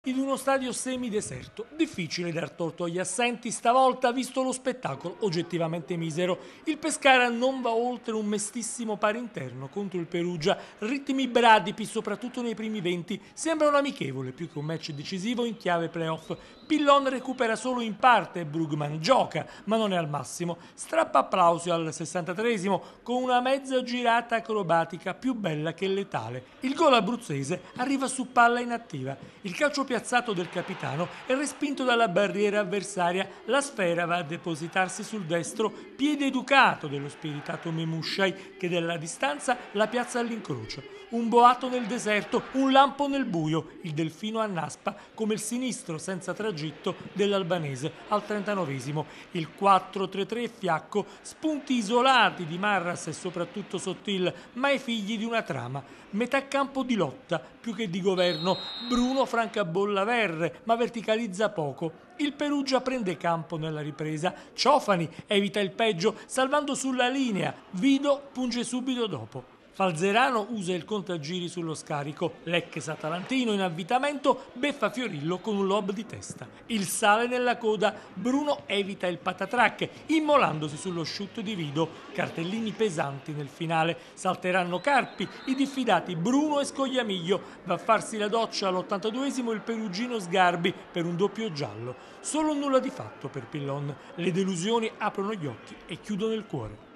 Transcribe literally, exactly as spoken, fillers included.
In uno stadio semideserto, difficile dar torto agli assenti, stavolta visto lo spettacolo oggettivamente misero. Il Pescara non va oltre un mestissimo pari interno contro il Perugia, ritmi bradipi soprattutto nei primi venti, sembra un amichevole più che un match decisivo in chiave playoff. Pillon recupera solo in parte e Brugman gioca, ma non è al massimo. Strappa applausi al sessantatreesimo con una mezza girata acrobatica più bella che letale. Il gol abruzzese arriva su palla inattiva. Il calcio piazzato del capitano è respinto dalla barriera avversaria, la sfera va a depositarsi sul destro, piede educato dello spiritato Memushai che dalla distanza la piazza all'incrocio. Un boato nel deserto, un lampo nel buio, il delfino annaspa come il sinistro senza tragitto dell'albanese al trentanovesimo. Il quattro tre tre fiacco, spunti isolati di Marras e soprattutto Sottil, mai figli di una trama. Metà campo di lotta più che di governo. Bruno francabolla Verre, ma verticalizza poco. Il Perugia prende campo nella ripresa. Ciofani evita il peggio salvando sulla linea. Vido punge subito dopo. Falzerano usa il contagiri sullo scarico, l'ex atalantino in avvitamento beffa Fiorillo con un lob di testa. Il sale nella coda, Bruno evita il patatrack, immolandosi sullo shoot di Vido. Cartellini pesanti nel finale, salteranno Carpi, i diffidati Bruno e Scogliamiglio. Va a farsi la doccia all'ottantaduesimo il perugino Sgarbi per un doppio giallo. Solo nulla di fatto per Pillon, le delusioni aprono gli occhi e chiudono il cuore.